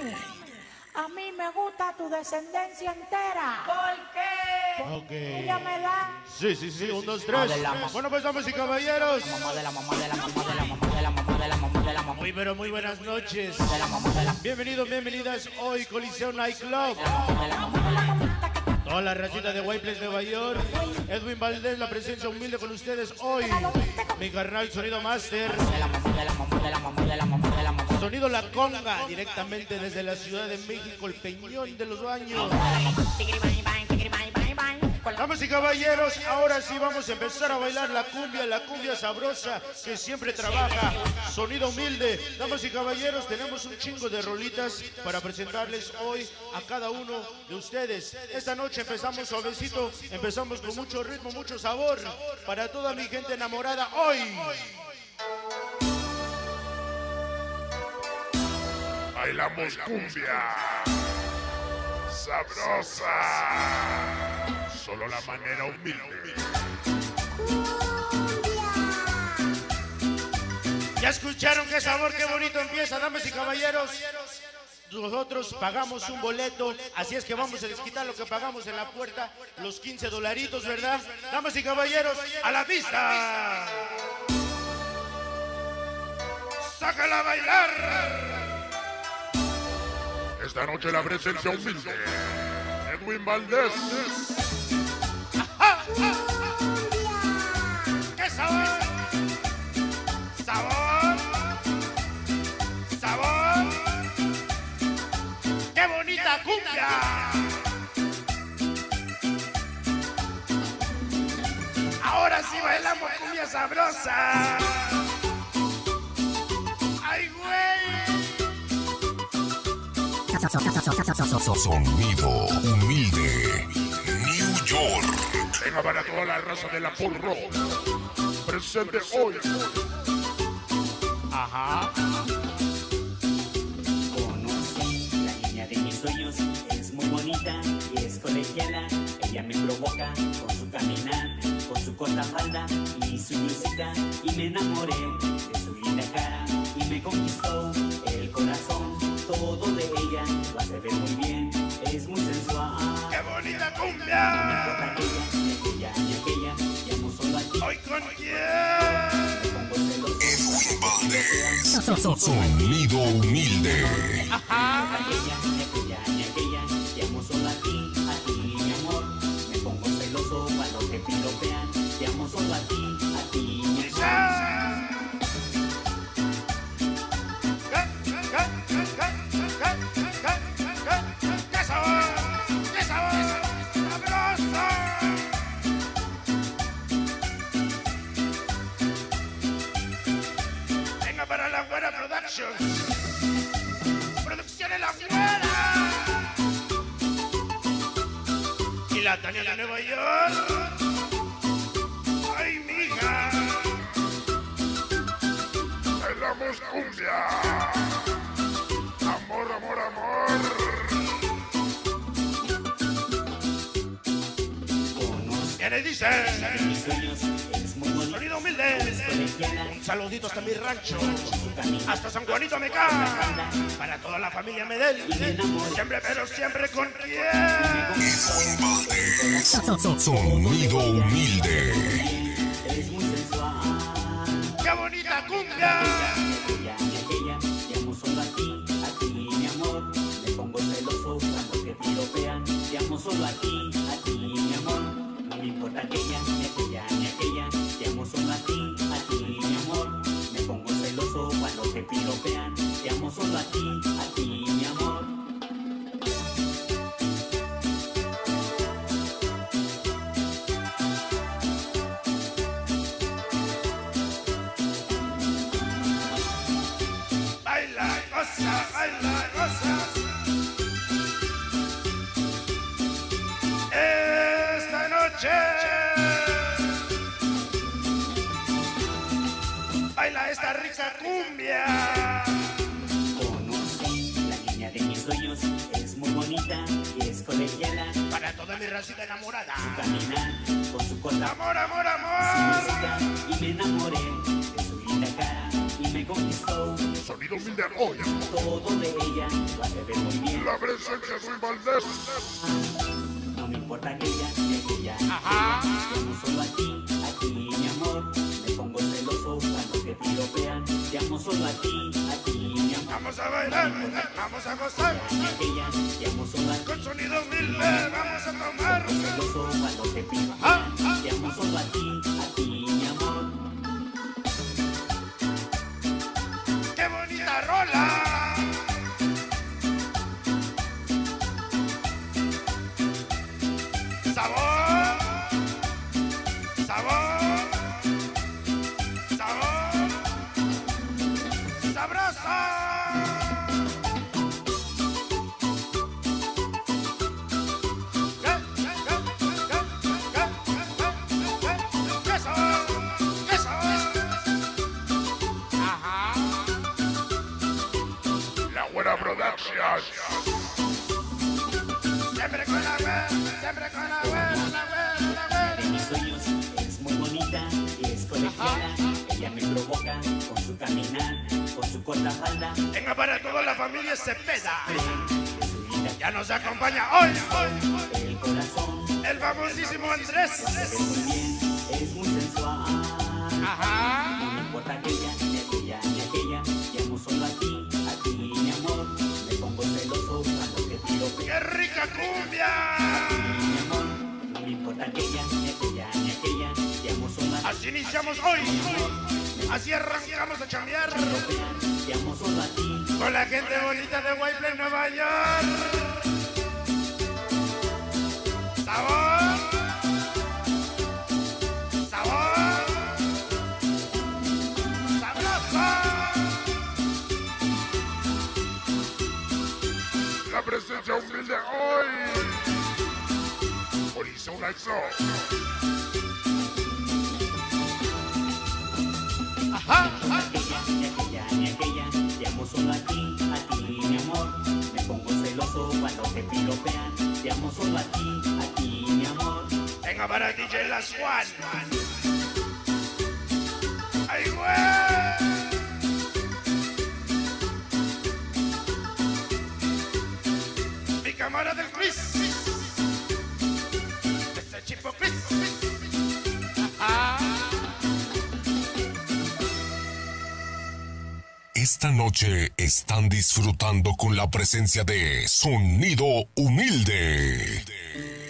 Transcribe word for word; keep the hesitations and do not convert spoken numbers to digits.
A mí me gusta tu descendencia entera. ¿Por qué? Ok. Ella me da. Sí, sí, sí, un, dos, tres. Bueno, pues damas y caballeros. Mamá de la mamá de la mamá de la mamá de la mamá de la mamá de la mamá Muy, pero muy buenas noches. de la mamá de la Bienvenidos, bienvenidas hoy, Coliseo Nightclub. Toda la racita de White Place, Nueva York. Edwin Valdés, la presencia humilde con ustedes hoy. Mi carnal Sonido Master. de la mamá de la mamá de la mamá de la mamá de la mamá Sonido La Conga, directamente desde la Ciudad de México, el Peñón de los Baños. Damas y caballeros, ahora sí vamos a empezar a bailar la cumbia, la cumbia sabrosa que siempre trabaja. Sonido humilde. Damas y caballeros, tenemos un chingo de rolitas para presentarles hoy a cada uno de ustedes. Esta noche empezamos suavecito, empezamos con mucho ritmo, mucho sabor para toda mi gente enamorada hoy. Bailamos cumbia sabrosa, solo la manera humilde. ¿Ya escucharon qué sabor, qué bonito empieza, damas y caballeros? Nosotros pagamos un boleto, así es que vamos a desquitar lo que pagamos en la puerta, los quince dolaritos, ¿verdad? Damas y caballeros, a la pista. ¡Sácala a bailar! Esta noche la presencia humilde, Edwin Valdés. ¡Qué sabor! ¡Sabor! ¡Sabor! ¡Qué bonita cumbia! Ahora sí bailamos cumbia sabrosa. ¡Ay, güey! Sonido humilde, New York. Venga para toda la raza de la Porro, presente hoy. Ajá. Conocí la niña de mis sueños, es muy bonita y es colegiala. Ella me provoca con su caminar, con su corta falda y su blusita. Y me enamoré de su linda cara y me conquistó el corazón. Todo de ella lo hace ver muy bien, es muy sensual. ¡Qué bonita No me cumbia! importa aquella, ni aquella, ni aquella, llamo solo a ti. ¿Hoy con quién? Me pongo celoso. Sonido humilde. Ajá. Aquella, ni aquella, ni aquella, llamo solo a ti, a ti, mi amor. Me pongo celoso cuando te piropean, llamo solo a ti, a ti, mi amor. ¡Qué sabor! ¡Qué sabor! ¡Sabroso! Venga para la Güera Productions. Producciones La Güera. Y la Tania de Nueva York. ¡Ay, mija! Bailamos cumbia. Amor, amor, amor. ¿Qué le dice? Mis sueños es muy bonito, Sonido humilde. colegiala. Saluditos a mi rancho. Hasta San Juanito me cae. Para toda la familia Medel. Siempre, pero siempre con quién. Sonido humilde. Es muy sensual. ¡Qué bonita cumbia! Aquella, ni aquella, llamo solo a ti, a ti, mi amor. Me pongo celoso cuando te piropean, llamo solo a ti, a ti, mi amor. No me importa aquella, ni aquella, ni aquella, llamo solo a ti, a ti, mi amor. Me pongo celoso cuando te piropean, llamo solo a ti, a ti, mi amor. Baila, goza, baila, goza. Esta noche baila esta rica cumbia. Conocí la niña de mis sueños, es muy bonita y es colegiala. Para toda mi racita enamorada. Caminar con su corta Amor, amor, amor. música y me enamoré de su linda cara y me conquistó. Sonido humilde hoy. Todo de ella lo hace ver La presencia de Luis Valdés. No me importa aquella, ni aquella, ni aquella. Te amo solo a ti, a ti, mi amor. Me pongo celoso cuando te piropean. Te amo solo a ti, a ti, mi amor. Vamos a bailar, vamos a gozar. Ni aquella, te amo solo a ti. Con sonido humilde vamos a tomar. Me pongo celoso cuando te piropean. Ah, ah. Te amo solo a ti, a ti, mi amor. ¡Qué bonita rola! Sabor, sabor, sabor, sabroso. ¿Qué? ¿Qué? ¿Qué? ¿Qué? ¿Qué? ¿Qué? ¿Qué sabor? ¿Qué sabor? Ajá. La Güera Productions. Siempre con la güera, siempre con la güera, la güera, la güera. De mis sueños es muy bonita y es colegiala. Ella me provoca con su caminar, con su corta falda. Venga para toda la familia Cepeda. De su vida Ya nos acompaña hoy, hoy, el corazón. el famosísimo Andrés. Se ve muy bien, es muy sensual. Ajá. No me importa aquella, ni aquella, ni aquella. Te amo solo a ti, a ti, mi amor. Me pongo celoso cuando te piropeo. ¡Qué rica cumbia! Mi amor, no me importa aquella, ni aquella, ni aquella. Te amo solo a ti. Así iniciamos hoy. Así arrancamos a chambear. Te amo solo a ti. Con la gente bonita de White Plains, Nueva York. Sabor. Sabor. Sabroso. La presencia humilde hoy. Horizon X O. Ajá. Ajá. Aquella, ni aquella, ni aquella. Te amo solo a ti, a ti, mi amor. Me pongo celoso cuando te piropean. Te amo solo a ti, a ti, mi amor. Venga para D J Las Juan. ¡Ay, güey! Mi cámara del Chris. Este chico Chris. Ajá. Esta noche están disfrutando con la presencia de Sonido Humilde.